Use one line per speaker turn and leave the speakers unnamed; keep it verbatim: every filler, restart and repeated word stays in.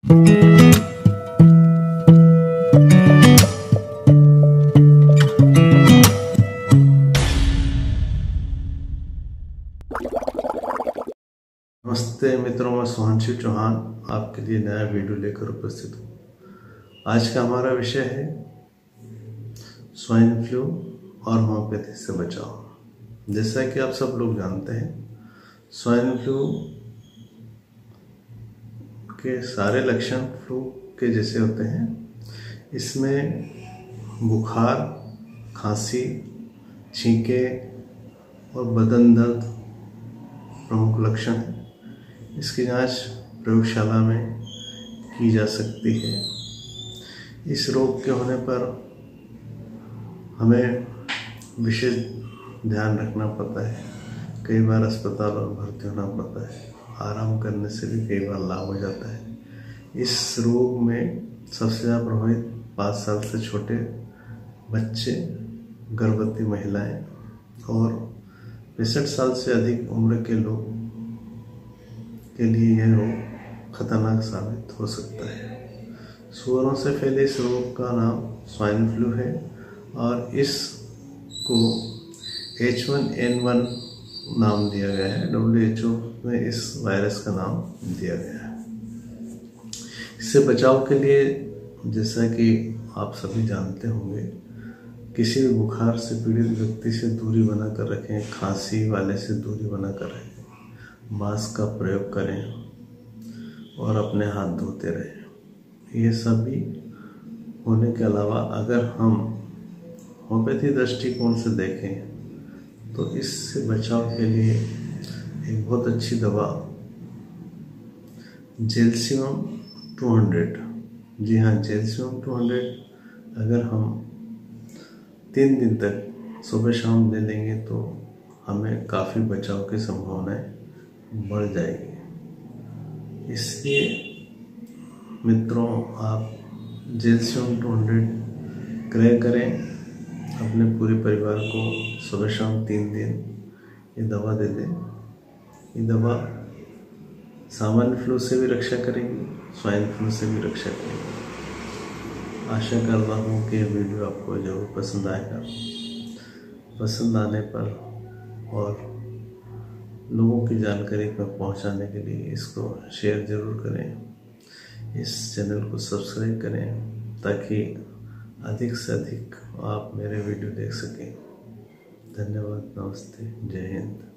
नमस्ते मित्रों, मैं सुहांशु चौहान आपके लिए नया वीडियो लेकर उपस्थित हूँ। आज का हमारा विषय है स्वाइन फ्लू और होम्योपैथी से बचाव। जैसा कि आप सब लोग जानते हैं, स्वाइन फ्लू के सारे लक्षण फ्लू के जैसे होते हैं। इसमें बुखार, खांसी, छींके और बदन दर्द प्रमुख लक्षण हैं। इसकी जांच प्रयोगशाला में की जा सकती है। इस रोग के होने पर हमें विशेष ध्यान रखना पड़ता है। कई बार अस्पताल में भर्ती होना पड़ता है। आराम करने से भी कई बार लाभ हो जाता है। इस रोग में सबसे ज़्यादा प्रभावित पाँच साल से छोटे बच्चे, गर्भवती महिलाएं और पैंसठ साल से अधिक उम्र के लोग के लिए यह रोग खतरनाक साबित हो सकता है। सूअरों से फैले इस रोग का नाम स्वाइन फ्लू है और इसको एच वन एन वन नाम दिया गया है। डब्ल्यू एच ओ में इस वायरस का नाम दिया गया है। इससे बचाव के लिए, जैसा कि आप सभी जानते होंगे, किसी भी बुखार से पीड़ित व्यक्ति से दूरी बनाकर रखें, खांसी वाले से दूरी बनाकर रखें, मास्क का प्रयोग करें और अपने हाथ धोते रहें। ये सभी होने के अलावा अगर हम होम्योपैथी दृष्टिकोण से देखें तो इससे बचाव के लिए एक बहुत अच्छी दवा जेल्सियम टू हंड्रेड, जी हाँ जेल्सियम टू हंड्रेड अगर हम तीन दिन तक सुबह शाम ले लेंगे तो हमें काफ़ी बचाव की संभावनाएं बढ़ जाएगी। इसलिए मित्रों, आप जेल्सियम टू हंड्रेड क्रय करें, अपने पूरे परिवार को सुबह शाम तीन दिन ये दवा दे दें। ये दवा सामान्य फ्लू से भी रक्षा करेगी, स्वाइन फ्लू से भी रक्षा करेगी। आशा करता हूँ कि यह वीडियो आपको ज़रूर पसंद आएगा। पसंद आने पर और लोगों की जानकारी पर पहुंचाने के लिए इसको शेयर ज़रूर करें। इस चैनल को सब्सक्राइब करें ताकि अधिक से अधिक आप मेरे वीडियो देख सकें। धन्यवाद। नमस्ते। जय हिंद।